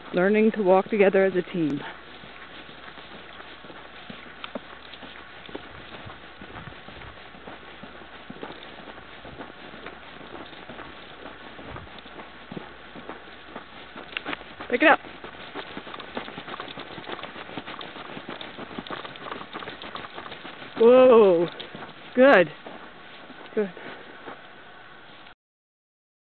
Learning to walk together as a team. Pick it up. Whoa, good.